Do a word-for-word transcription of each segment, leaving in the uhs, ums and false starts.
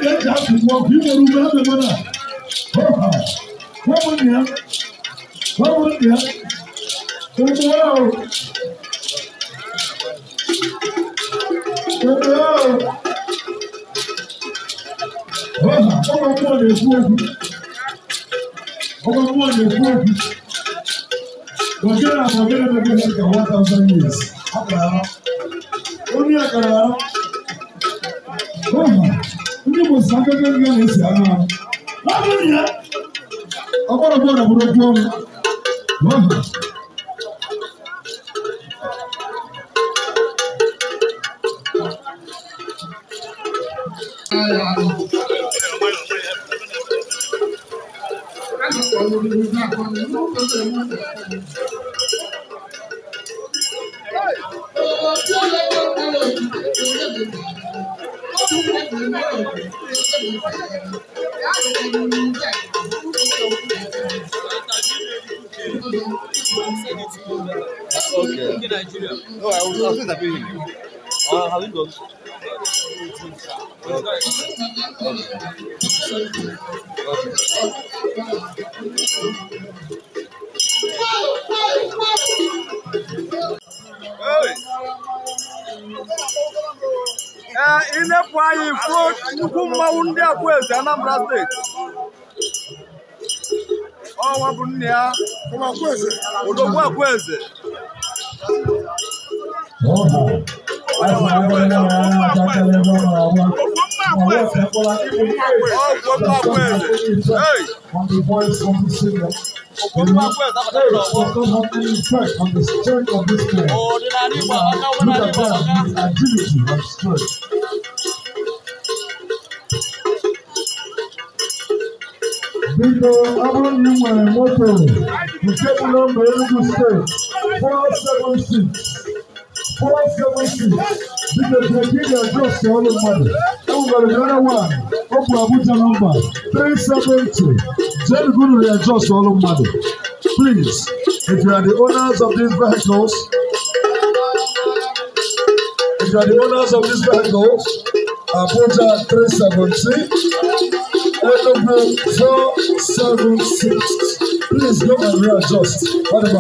get to walk, you will remember the money. Come on here. Come on here. Come on. Come on. Come on, come on, let's walk. Come on, come on, let's walk. Forget about forget about getting like one thousand years. Only a car. Oh, you must have been going to say, "How many? I'm going to go to the room." Okay. No, I was also happy with you. Uh, how it goes? Okay. Okay. Hey. Uh, in a way, for Nukuma Undia Quest, Anambra State. Oh, Wabunia, from a quest, Odowa Quest. On the voice of the singer, you know, words does not have any effect on the strength of this man. Look at that, his agility and strength. Because Abram Newman Moto, the table number Enugu State, four seven six. four seven six. Because they give their just to all the money. Then we got another one. Opu Abuja number three seven two. Then go to their just to all the money. Please, if you are the owners of these vehicles, if you are the owners of these vehicles, Abuja three seven six, Enugu four seven six. Please go and readjust. Whatever.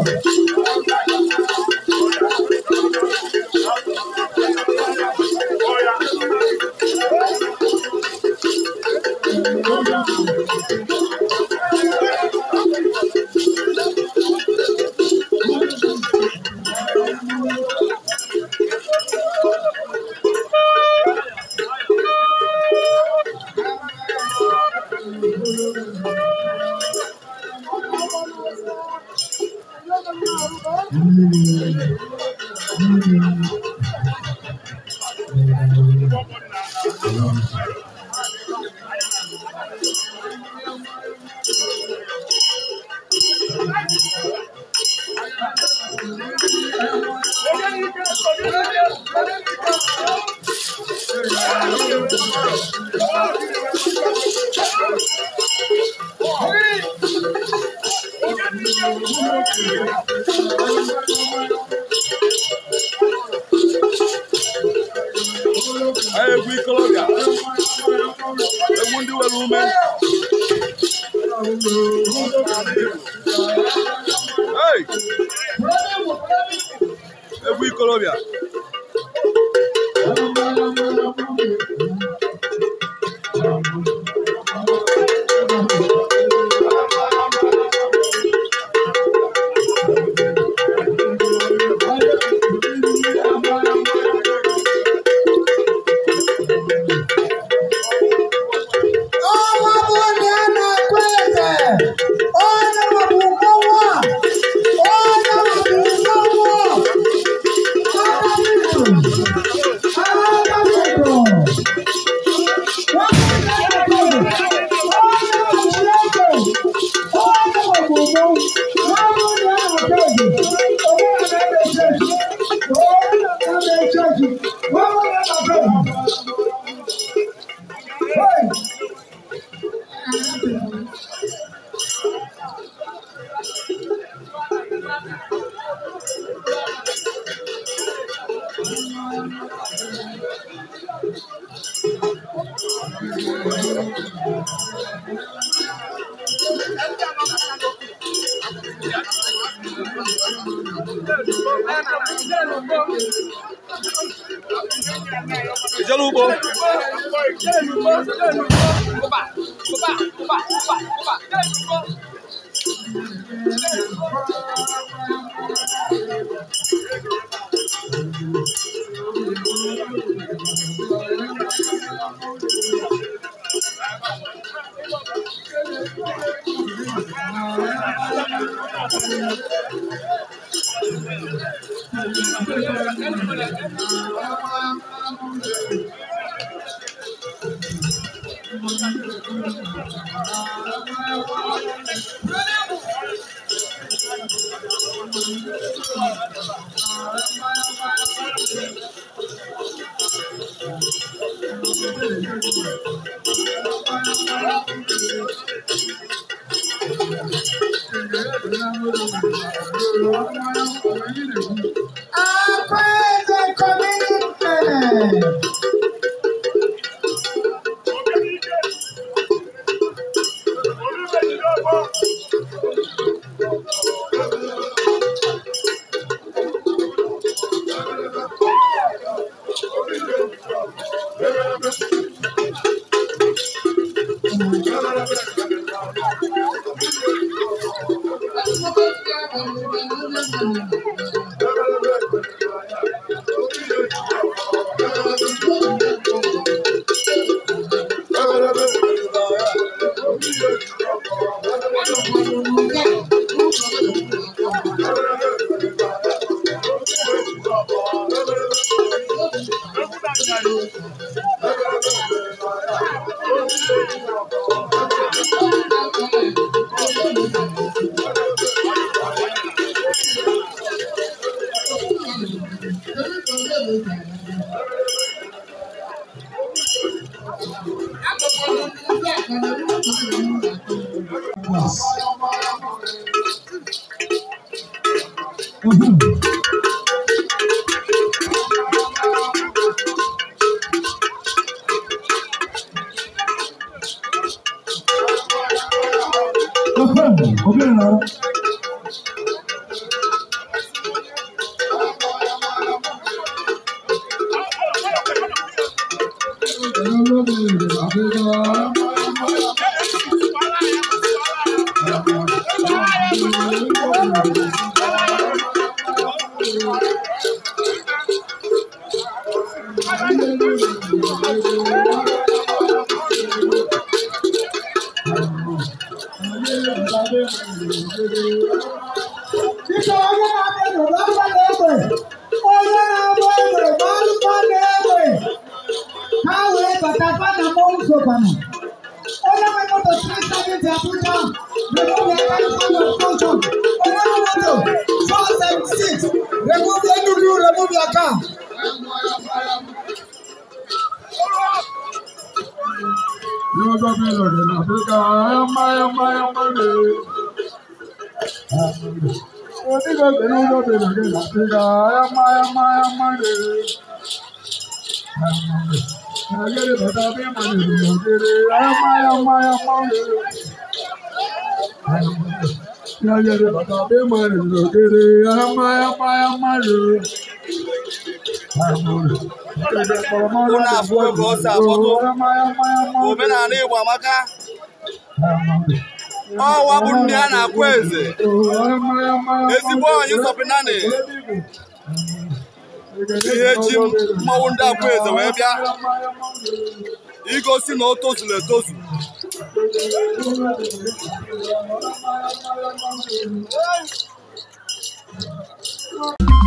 Hey, we Colombia. They won't do a woman. Hey, hey, we Colombia. Ijelubo. Oba, oba, oba, oba, oba. Okay, now. Remove Enugu, remove your car. You don't be looking at the guy. Am I, am I, am I? Oh, you don't be looking at the guy. Am I, am I, am I? I get it, but I'll be money. Am I, am I, am I? I get it, but I'll be money. Am I, am I, am I? Una afọ ka o si afọtụ omenala Igbo amaka ọwa bụ nne a na-akwa eze ezigbo onye sọpịnanị ihe ji mmanwụ ndị akwa eze wee bịa igosi na o tozuru etozu Hey!